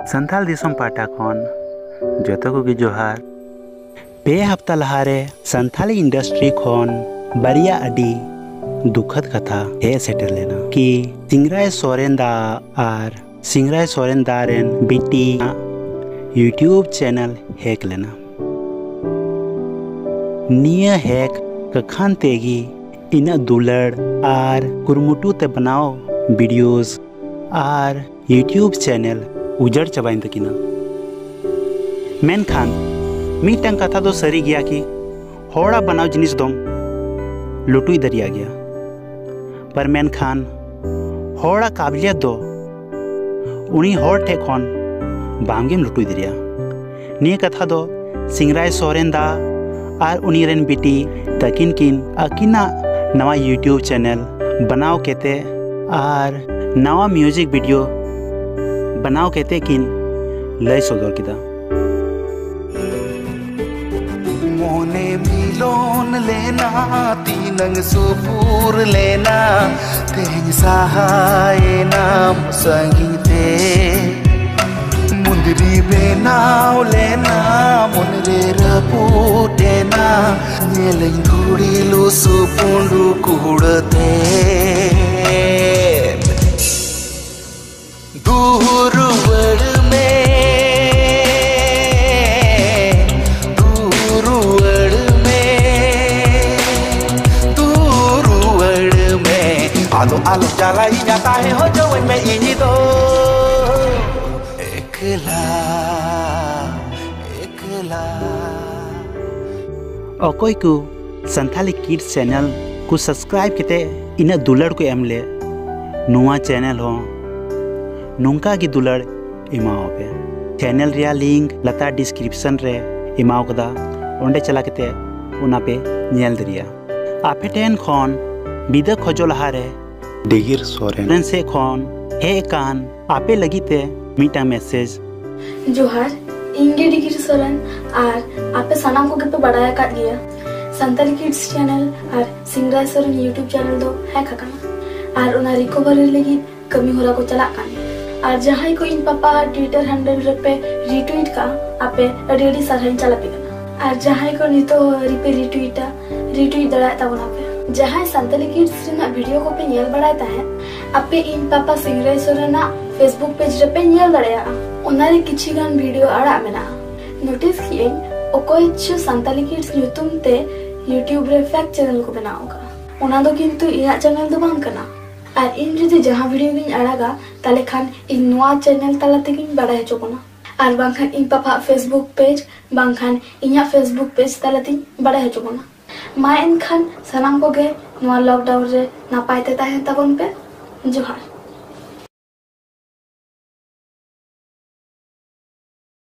संथाल दिसम पाटा खन जतो को जोहार। पे हफ्ता लहारे संथाली इंडस्ट्री खन बारिया अडी दुखद कथा हे सेटर लेना कि सिंगराय सोरेन दा और सिंगराय सोरेन दा रेन बिटी यूट्यूब चैनल हैक लेना। निया हैक कखान तेगी इना दुलड़ और कुरमुटू ते बनाओ वीडियोस और यूट्यूब चैनल उजड़ चबाइन तकिना। मेनखान मीटंग कथा दो सरी गया कि होड़ा बनाओ जिनिस दम लुटुई दरिया गया, पर मेनखान होड़ा काबिलियत दो उनी होड़ ठे खन बांगेम लुटुई दरिया। निया कथा दो सिंगराय सोरेन दा और उनी रेन बिटी तकिन किन अकिना नवा यूट्यूब चैनल बनाओ केते और नवा म्यूजिक वीडियो बनाओ केते किन लय सदर किदा। मोने मिलोन लेना तीनंग सुपूर लेना तेंग सहाय नाम संगीते मुंदरी बेनाव लेना मुनरे रपूटेना नेलंग घुड़ी लो सुपुंडू कुड़ते आलो जाला ही जाता है हो जो में इन्हीं दो एकला एकला। अकोई को संथाली किड्स चैनल को सब्सक्राइब किते इना दुलड़ को एमले नुआ चैनल हो नुंका की दुलड़ इमाओ पे चैनल रिया लिंक लता डिस्क्रिप्शन रे इमाओ कदा ओंडे चला किते उना पे नेल दरिया। आपे टेन खन बिदा खोजो लहारे डिगिर सोरेन से खन हे कान आपे लगीते मीटा मैसेज जोहार इंगे डिगिर सोरेन और आपे सनाम को गपे बढ़ाया काट गया। संताली किड्स चैनल और सिंगराय सोरेन यूट्यूब चैनल दो हैक हकना और उना रिकवरी लगी कमी होला को चला कान और जहां को इन पापा ट्विटर हैंडल पे रिट्वीट का आपे अडी सरहन चला पिकना और जहां को नितो रिपे रिट्वीट दड़ा ताबना पे जहां संताली किड्स रेना वीडियो को पे नेल बड़ाता है आपे इन पापा सिंगराय सोरेना फेसबुक पेज रे पे नेल दड़या उनारे किछि गान वीडियो आड़ा मेना नोटिस किए ओकोय छु संताली किड्स ᱧᱩᱛᱩᱢ ते यूट्यूब रे फैक्ट चैनल को बनाओगा उना दो किंतु इया चैनल दो बांग कना और इन जदि जहां वीडियो गिन आड़ागा ताले खान इन नोआ चैनल ताला ते गिन बड़ा हेचो कोना और बांखान इन पापा फेसबुक पेज बांखान इया फेसबुक पेज ताला तिन बड़ा हेचो कोना मा इन खान सनाम को गे नोआ लॉकडाउन रे नापाय ते ताहे ताबन पे जोहार।